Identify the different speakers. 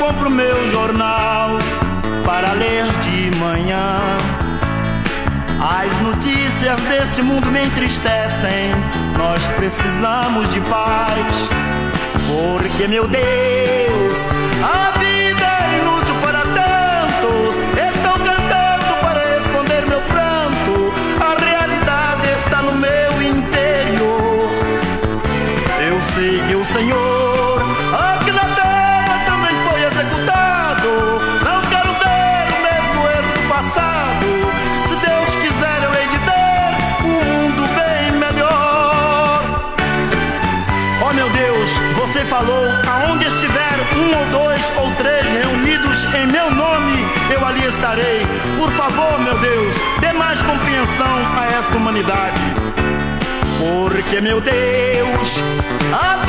Speaker 1: compro meu jornal para ler de manhã. As notícias deste mundo me entristecem. Nós precisamos de paz, porque, meu Deus, a vida é inútil para tantos. Estão cantando para esconder meu pranto. A realidade está no meu interior. Eu sei que o Senhor aqui na terra também foi executado. Não quero ver o mesmo erro do passado. Se Deus quiser, eu hei de ver um mundo bem melhor. Ó meu Deus, você falou: aonde estiver um ou dois ou três reunidos em meu nome, eu ali estarei. Por favor, meu Deus, dê mais compreensão a esta humanidade, porque, meu Deus, a